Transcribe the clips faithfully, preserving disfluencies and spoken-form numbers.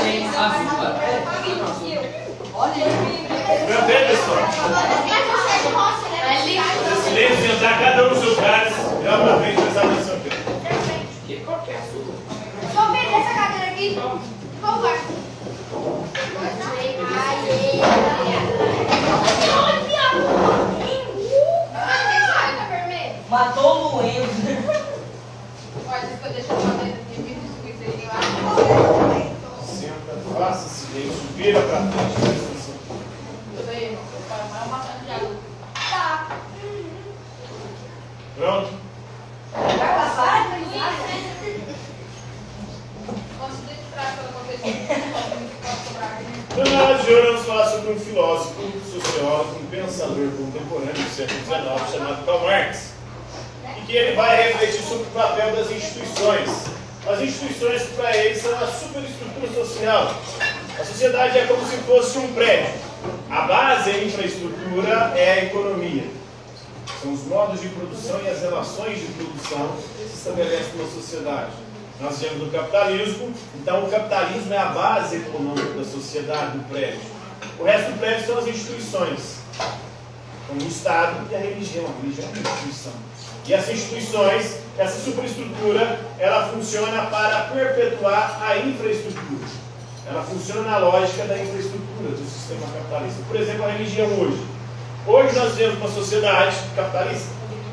Também, pessoal. Silêncio, entrar cada um nos seus lugares. É uma vez prestar atenção aqui. Só vem nessa cadeira aqui. Por favor. Matou o Luenzo. Olha, se eu deixar a cadeira aqui, eu fiz isso lá. Senta, faça silêncio, vira pra frente. Presta atenção. Tudo aí, irmão. Eu falo, mas é uma bastante de água. Tá. Pronto? Vai passar? Posso distrair pela uma vez? Posso cobrar aqui? Então, nós de hoje vamos falar sobre um filósofo, sociólogo, um pensador contemporâneo do século dezenove chamado Karl Marx. E que ele vai refletir sobre o papel das instituições. As instituições, para ele, são a superestrutura social. A sociedade é como se fosse um prédio. A base, a infraestrutura, é a economia. São os modos de produção e as relações de produção que se estabelecem numa sociedade. Nós vivemos no capitalismo, então o capitalismo é a base econômica da sociedade, do prédio. O resto do prédio são as instituições, como o Estado e a religião. A religião é uma instituição. E essas instituições, essa superestrutura, ela funciona para perpetuar a infraestrutura. Ela funciona na lógica da infraestrutura do sistema capitalista. Por exemplo, a religião hoje. Hoje nós vivemos uma sociedade capitalista,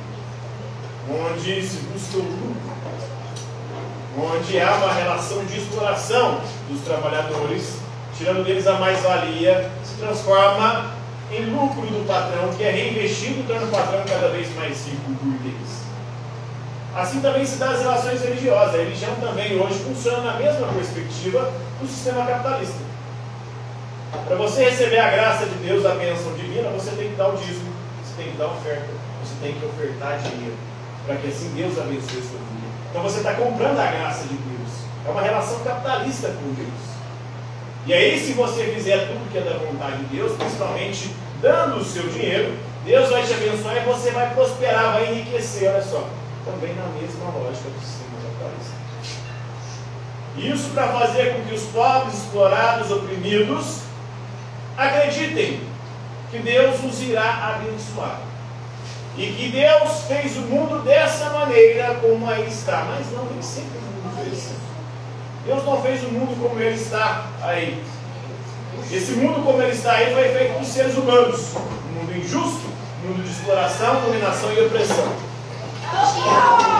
onde se busca o lucro, onde há uma relação de exploração dos trabalhadores, tirando deles a mais-valia, se transforma em lucro do patrão, que é reinvestido, torna o patrão cada vez mais rico por deles. Assim também se dá as relações religiosas. A religião também hoje funciona na mesma perspectiva do sistema capitalista. Para você receber a graça de Deus, a bênção divina, você tem que dar o dízimo, você tem que dar oferta, você tem que ofertar dinheiro, para que assim Deus abençoe a sua vida. Então você está comprando a graça de Deus. É uma relação capitalista com Deus. E aí, se você fizer tudo que é da vontade de Deus, principalmente dando o seu dinheiro, Deus vai te abençoar e você vai prosperar, vai enriquecer. Olha só, também na mesma lógica do sistema capitalista. Isso para fazer com que os pobres, explorados, oprimidos, acreditem que Deus os irá abençoar. E que Deus fez o mundo dessa maneira como aí está. Mas não, nem sempre o mundo fez assim. Deus não fez o mundo como ele está aí. Esse mundo como ele está aí foi feito por seres humanos. Um mundo injusto, um mundo de exploração, dominação e opressão.